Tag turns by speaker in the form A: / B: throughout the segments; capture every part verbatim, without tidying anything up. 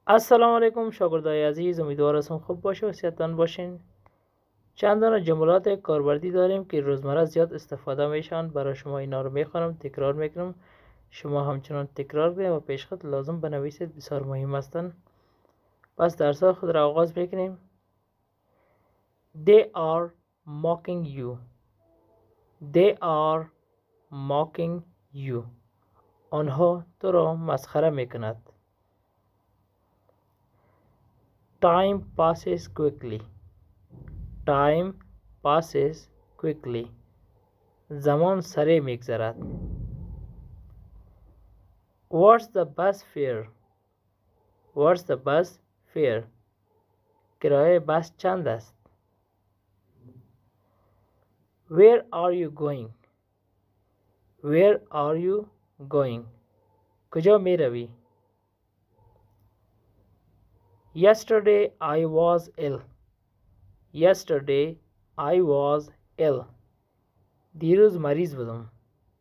A: السلام علیکم شاگردای عزیز، امیدوار هستم خوب باشه و صحتمند باشین. چند دانه جملات کاربردی داریم که روزمره زیاد استفاده میشن. برای شما اینا رو میخوانم، تکرار میکنم، شما همچنان تکرار کنید و پیشخط لازم بنویسید، بسیار مهم هستن. پس درس خود را آغاز میکنیم. They are mocking you. They are mocking you. آنها تو را مسخره میکند. Time passes quickly. Time passes quickly. زمان سریع میگذرد. What's the bus fare? What's the bus fare? کرایه بس چند است؟ Where are you going? Where are you going? کجا می روی؟ Yesterday I was ill. Yesterday I was ill. دیروز مریض بودم.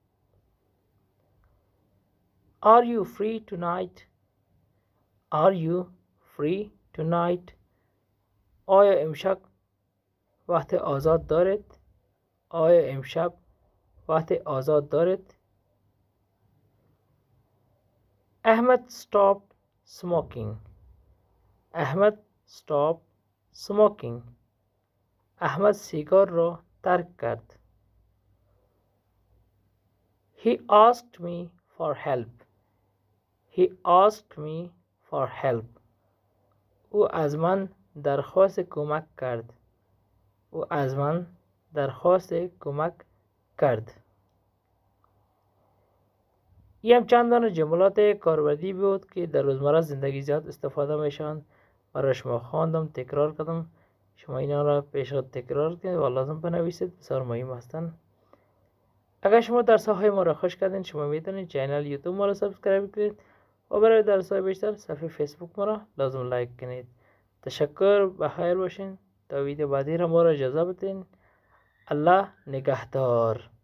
A: Are you free tonight? Are you free tonight? آیا امشب وقت آزاد دارد؟ آیا امشب وقت آزاد دارد؟ احمد stopped smoking. احمد stopped smoking. احمد سیگار را ترک کرد. He asked me for help. He asked me for help. او از من درخواست کمک کرد. او از من درخواست کمک کرد. این هم چند دانه جملات کاربردی بود که در روزمره زندگی زیاد استفاده میشن. برای شما خواندم، تکرار کردم، شما اینا را پیش خود تکرار کنید و لازم بنویسید، بسیار مهم هستن. اگر شما درس های ما را خوش کردین، شما میتونید چینل یوتیوب ما را سابسکرایب کنید و برای درس های بیشتر صفحه فیسبوک ما را لازم لایک کنید. تشکر، بخیر باشین. تا ویدیو بعدی را ما را اجازه بدین. الله نگهدار.